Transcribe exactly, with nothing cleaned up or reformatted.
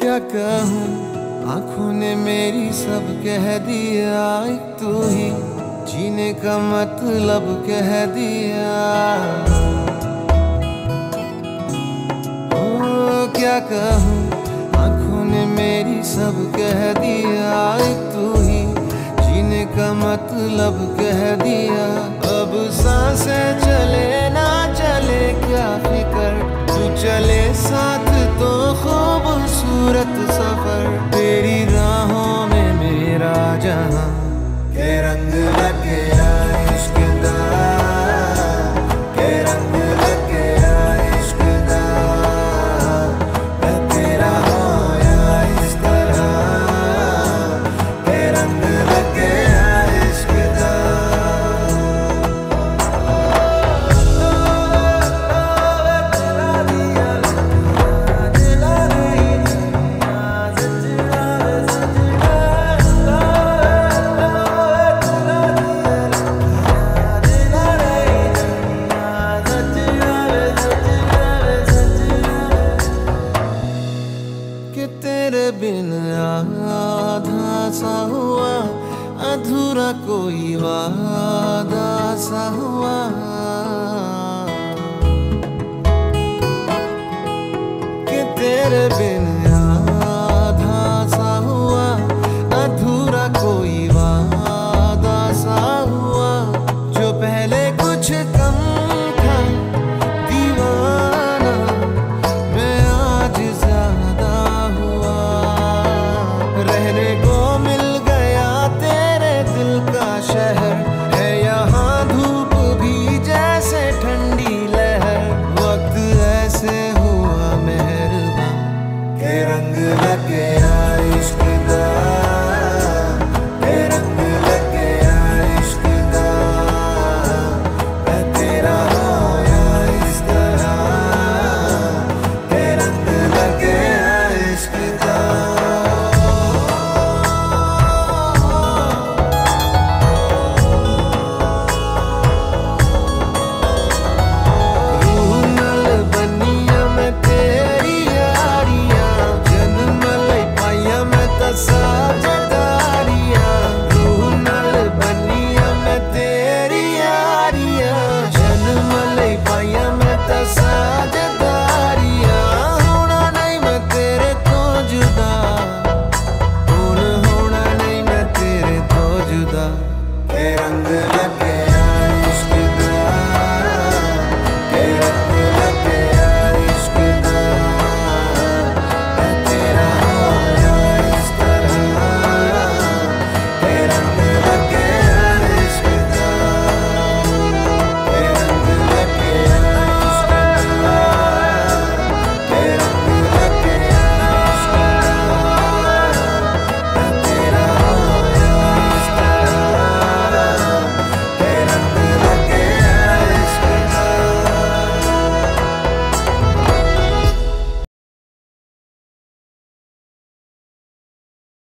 क्या कहूँ, आंखों ने मेरी सब कह दिया, एक तू ही जीने का मतलब कह दिया। ओ क्या कहूँ, आंखों ने मेरी सब कह दिया, एक तू ही जीने का मतलब कह दिया। अब सांसें चले ना चले क्या फिकर, तू चले साथ तो खूबसूरत सफर। तेरी राहों में मेरा जहां के रंग लगे इश्क दा, के रंग लगे इश्क दा। मैं तेरा होया इस तरह, के रंग लगे इश्क दा। कि तेरे बिन आधा सा हुआ, अधूरा कोई वादा सा हुआ।